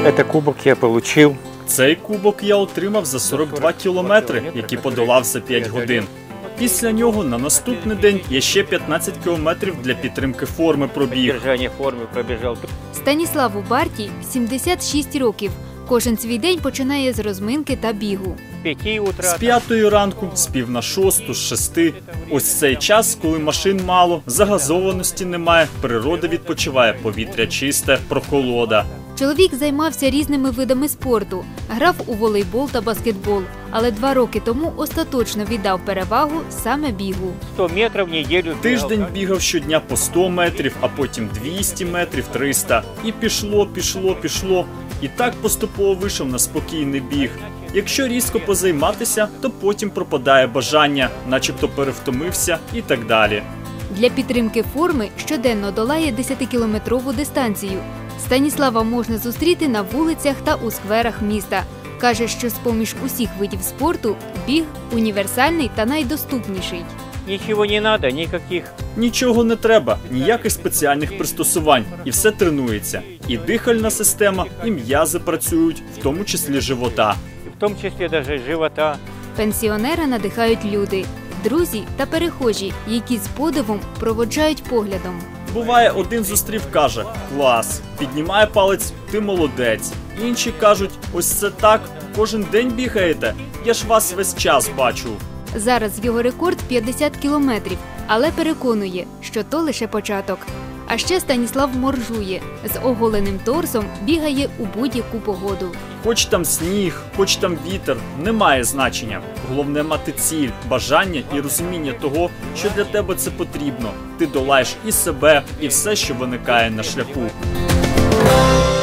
Этот кубок я получил. Цей кубок я отримав за 42 кілометри, які подолав за 5 годин. Після нього на наступний день я ще 15 кілометрів для підтримки форми пробіг. Станіславу Барті 76 років. Кожен свій день починає з розминки та бігу. З 5 ранку, з 5:45, з 6. Ось цей час, коли машин мало, загазованості немає, природа відпочиває, повітря чисте, прохолода. Чоловік займався різними видами спорту, грав у волейбол та баскетбол, але 2 роки тому остаточно віддав перевагу саме бігу. 100 метрів в неділю. Тиждень бігав щодня по 100 метрів, а потім 200 метрів, 300. І пішло. І так поступово вийшов на спокійний біг. Якщо різко позайматися, то потім пропадає бажання, начебто перевтомився і так далі. Для підтримки форми щоденно долає 10-кілометрову дистанцію. Станіслава можна зустріти на вулицях та у скверах міста. Каже, що з-поміж усіх видів спорту біг універсальний та найдоступніший. Нічого не треба, ніяких. Нічого не треба, ніяких спеціальних пристосувань. І все тренується. І дихальна система, і м'язи працюють, в тому числі живота. В тому числі навіть живота. Пенсіонера надихають люди, друзі та перехожі, які з подивом проводжають поглядом. Буває, один зустрів, каже: «Клас», піднімає палець: «Ти молодець». Інші кажуть: «Ось це так, кожен день бігаєте? Я ж вас весь час бачу». Зараз його рекорд 50 кілометрів, але переконує, що то лише початок. А ще Станіслав моржує. З оголеним торсом бігає у будь-яку погоду. Хоч там сніг, хоч там вітер, немає значення. Головне мати ціль, бажання і розуміння того, що для тебе це потрібно. Ти долаєш і себе, і все, що виникає на шляху.